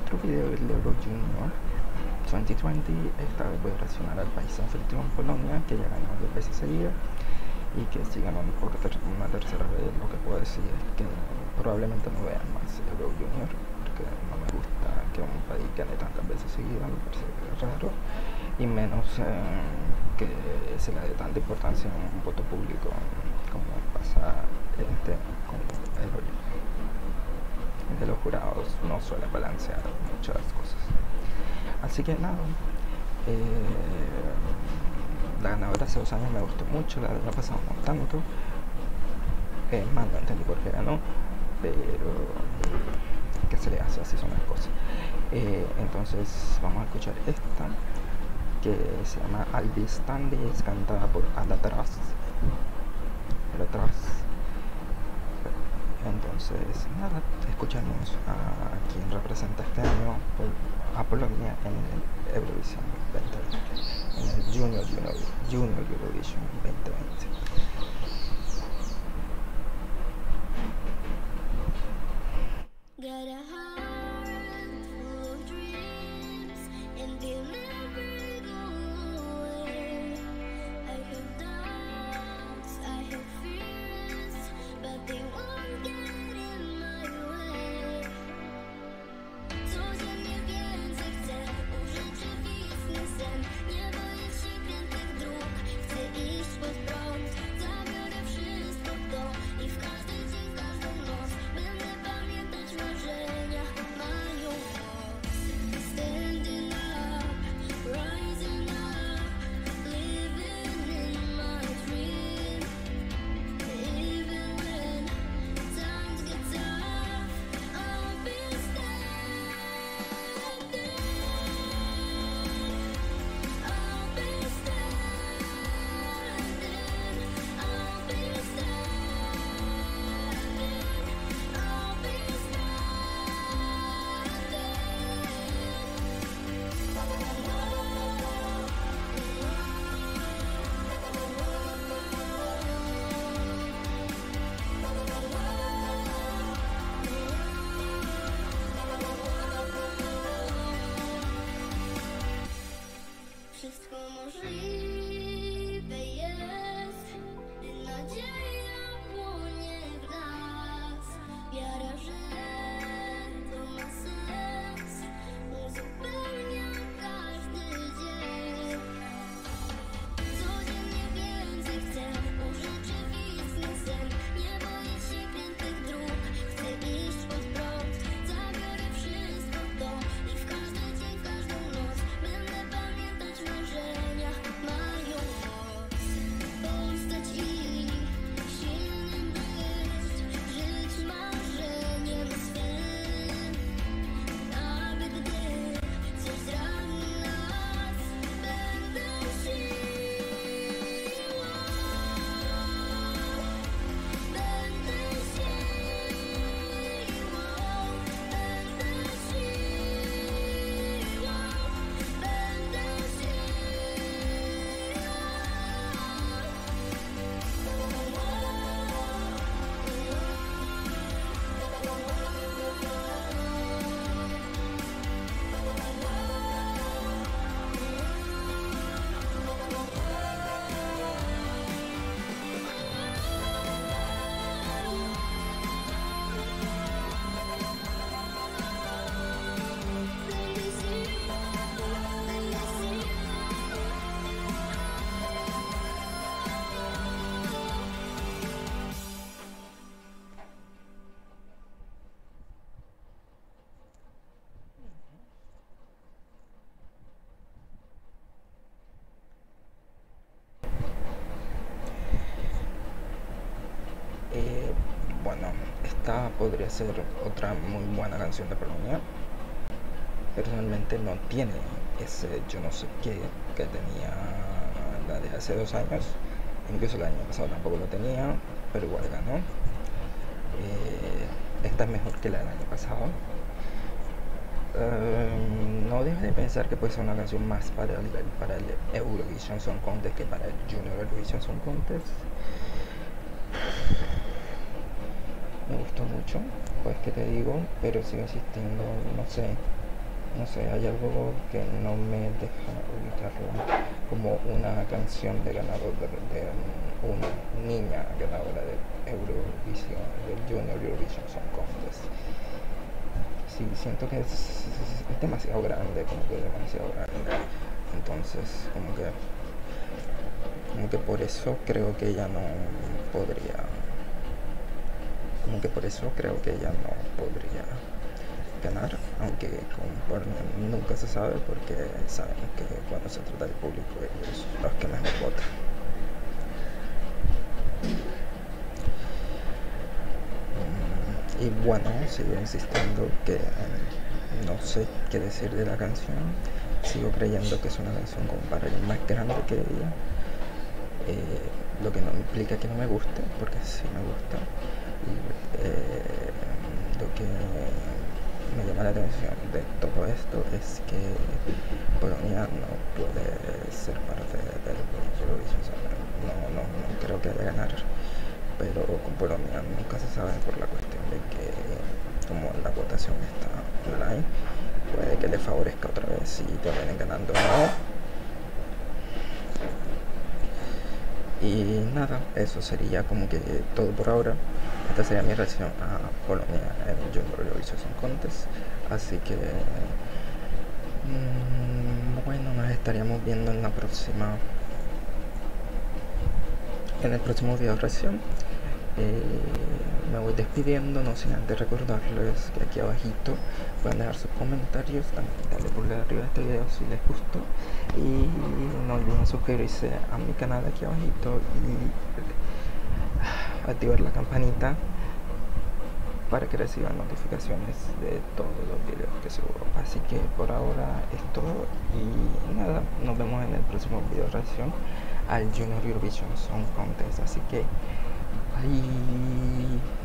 otro video del Euro Junior 2020. Esta vez voy a reaccionar al país anfitrión Polonia, que ya ganó 2 veces seguidas y que si ganó por una tercera vez. Lo que puedo decir es que probablemente no vean más Euro Junior, porque no me gusta que un país gane tantas veces seguidas, me parece raro, y menos que se le dé tanta importancia a un voto público como pasa con el de los jurados. No suelen balancear muchas cosas. Así que nada, la ganadora hace 2 años me gustó mucho, la del año pasado no tanto. Más no entendí por qué ganó, pero ¿qué se le hace? Así son las cosas. Entonces vamos a escuchar esta, que se llama I'll Be Standing, es cantada por Ada Tras. Entonces nada, escuchamos a quien representa este año a Polonia en el Eurovisión 2020, en el Junior Eurovision 2020. Wszystko możliwe jest, gdy nadzieja płonie w nas. Wiara, że to ma sens, uzupełnia każdy dzień. Codziennie więcej chcę urzeczywistnić sen. Nie boję się krętych dróg, chcę iść pod prąd. Zabiorę wszystko to i w każdy dzień, w każdą noc będę pamiętać marzenia mają moc. Postać i silnym być, żyć marzeniem swym. Aby gdy coś rani nas, będę siłą. Będę siłą. Będę siłą. Będę Bueno, esta podría ser otra muy buena canción de Polonia. Personalmente no tiene ese yo no sé qué que tenía la de hace 2 años. Incluso el año pasado tampoco lo tenía, pero igual ganó. Esta es mejor que la del año pasado. No dejes de pensar que puede ser una canción más para el Eurovision Song Contest que para el Junior Eurovision Song Contest. Me gustó mucho, pues que te digo, pero sigo insistiendo, no sé, no sé, hay algo que no me deja ubicarla como una canción de ganador de una niña ganadora de Eurovisión, del Junior Eurovision Song Contest. Sí, siento que es demasiado grande, como que demasiado grande. Entonces, como que por eso creo que ella no podría, como que por eso creo que ella no podría ganar, aunque nunca se sabe, porque sabemos que cuando se trata del público ellos son los que mejor votan. Y bueno, sigo insistiendo que no sé qué decir de la canción. Sigo creyendo que es una canción como para alguien más grande que ella, lo que no implica que no me guste, porque sí me gusta. Y lo que me llama la atención de todo esto es que Polonia no puede ser parte del Eurovision. No creo que vaya a ganar, pero con Polonia nunca se sabe por la cuestión de que como la votación está online, puede que le favorezca otra vez y terminen ganando o no. Y nada, eso sería como que todo por ahora. Esta sería mi reacción a Polonia en el Junior Eurovision Song Contest. Así que bueno, nos estaríamos viendo en el próximo video de reacción. Me voy despidiendo, no sin antes recordarles que aquí abajito pueden dejar sus comentarios, también darle pulgar arriba a este video si les gustó, y no olviden suscribirse a mi canal aquí abajito y activar la campanita para que reciban notificaciones de todos los videos que subo. Así que por ahora es todo y nada, nos vemos en el próximo video de reacción al Junior Eurovision Song Contest. Así que bye.